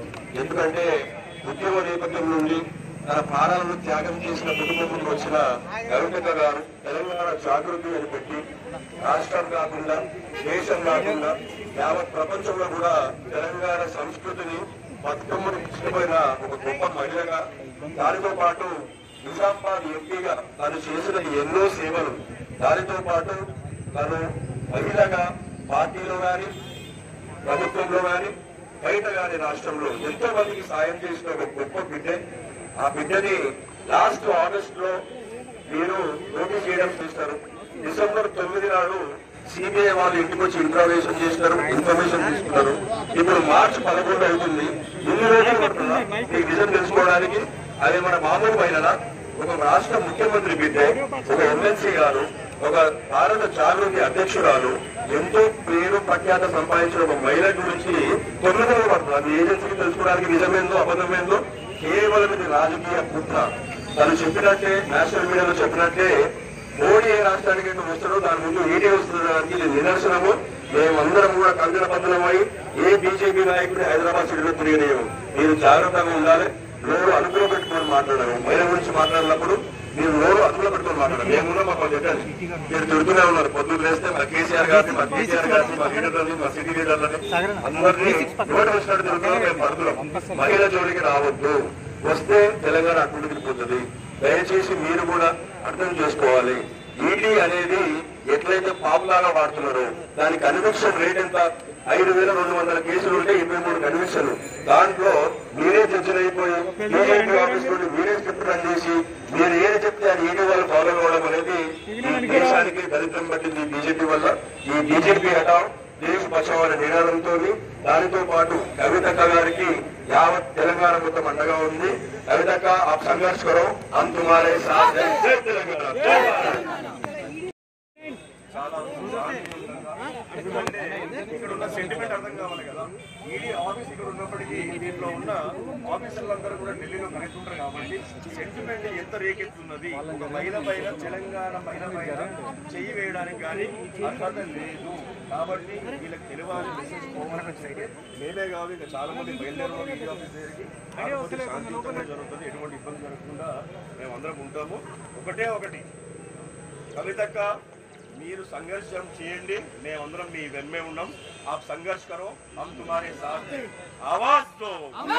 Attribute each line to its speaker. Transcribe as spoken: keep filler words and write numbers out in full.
Speaker 1: ఎందుకంటే ఉద్యమ నేపథ్యం నుండి తన ప్రాణాలను త్యాగం చేసిన కుటుంబం నుండి వచ్చిన కవితక్క గారు తెలంగాణ జాగృతి అని పెట్టి రాష్ట్రం కాకుండా దేశం కాకుండా యావత్ ప్రపంచంలో కూడా తెలంగాణ సంస్కృతిని బతుకమ్మను ఇష్టమైన ఒక గొప్ప మహిళగా, దానితో పాటు నిజామాబాద్ ఎంపీగా తను చేసిన ఎన్నో సేవలు, దానితో పాటు తను మహిళగా పార్టీలో గాని ప్రభుత్వంలో గాని బయట గాని రాష్ట్రంలో ఎంతో మందికి సాయం చేసిన ఒక గొప్ప బిడ్డే. ఆ బిడ్డని లాస్ట్ ఆగస్ట్ లో మీరు నోటీస్ చేయడం చేస్తారు. డిసెంబర్ తొమ్మిది నాడు సిబిఐ వాళ్ళు ఇంటికి వచ్చి ఇంట్రావేషన్ చేస్తారు, ఇన్ఫర్మేషన్ తీసుకున్నారు. ఇప్పుడు మార్చి పదకొండు అవుతుంది. ఇన్ని రోజులు పడుతుందా మీకు నిజం తెలుసుకోవడానికి? అది మన మామూలు మహిళ, ఒక రాష్ట్ర ముఖ్యమంత్రి బిడ్డే, ఒక ఎమ్మెల్సీ గారు, ఒక భారత జాగృతి అధ్యక్షురాలు, ఎంతో పేరు ప్రఖ్యాత సంపాదించిన ఒక మహిళ గురించి తొమ్మిది రోజులు పడుతుంది. అది ఏజెన్సీకి తెలుసుకోవడానికి నిజమేందో అబద్ధమేందో కేవలం ఇది రాజకీయ కుట్ర. తను చెప్పినట్టే, నేషనల్ మీడియాలో చెప్పినట్టే మోడీ ఏ రాష్ట్రానికి వస్తాడో దాని ముందు ఈడీ వస్తుండడానికి ఇది నిదర్శనము. మేమందరం కూడా కందర బద్దలమై ఏ బీజేపీ నాయకుడు హైదరాబాద్ సిటీలో తిరిగినాము. మీరు జాగ్రత్తగా ఉండాలి. నోరు అదుపులో పెట్టుకొని మాట్లాడారు. మహిళ గురించి మాట్లాడినప్పుడు మీరు నోరు అదుపులో పెట్టుకొని మాట్లాడారు. మేమున్నా మాకు చెప్పండి. మీరు తిడుతూనే ఉన్నారు. పొద్దున్న వేస్తే మా కేసీఆర్ గారిని, మా కేసీఆర్ గారిని, మా లీడర్లని, మా సిటీ లీడర్లని అందరినీ నోటు వచ్చినట్టు తిరుగుతున్నాం. మేము పడుతున్నాం. మహిళ జోలికి రావద్దు. వస్తే తెలంగాణ అడ్డు తిరిగిపోతుంది. దయచేసి మీరు కూడా అర్థం చేసుకోవాలి. ఈడీ అనేది ఎట్లయితే పాపులాగా వాడుతున్నారో దాని కన్విక్షన్ రేట్ ఎంత? ఐదు వేల రెండు వందల కేసులు ఉంటే ఇరవై మూడు కన్విక్షన్. దాంట్లో మీరే జడ్జిలు అయిపోయి బీజేపీ ఆఫీస్ నుండి మీరే స్క్రిప్ట్ రన్ చేసి మీరు ఏది చెప్తే అది ఈడీ వాళ్ళు ఫాలో అవ్వడం అనేది ఈ దేశానికి దరిద్రం పట్టింది బీజేపీ వల్ల. ఈ బీజేపీ హఠావ్ దేశ బచావ్ అనే నినాదంతో దానితో పాటు కవితక్క గారికి యావత్ తెలంగాణ మొత్తం అండగా ఉంది. కవితక్క ఆప్ సంఘర్ష్ కరో, హమ్ తుమ్హారే సాథ్ హై, జై తెలంగాణ. చాలా ఎందుకంటే ఇక్కడ ఉన్న సెంటిమెంట్ అర్థం కావాలి కదా. ఈడీ ఆఫీస్ ఇక్కడ ఉన్నప్పటికీ దీంట్లో ఉన్న ఆఫీసర్లందరూ కూడా ఢిల్లీలో కనెక్ట్ ఉంటారు కాబట్టి సెంటిమెంట్ ఎంత రేకెత్తున్నది. ఒక మహిళ పైన, తెలంగాణ మహిళ పైన చెయ్యి వేయడానికి కానీ అర్హత లేదు. కాబట్టి వీళ్ళకి తెలియాలి మెసేజ్ పోవాలంటే మేమే కాదు, ఇంకా చాలా మంది బయలుదేరు ఈడీ ఆఫీస్ దగ్గరికి. కాకపోతే శాంతియుతంగా జరుగుతుంది, ఎటువంటి ఇబ్బంది జరగకుండా మేమందరం ఉంటాము. ఒకటే ఒకటి, కవితక్క మీరు సంఘర్షం చేయండి, మేమందరం మీ వెన్మే ఉన్నాం. आप संघर्ष करो, हम तुम्हारे साथ हैं. आवाज दो.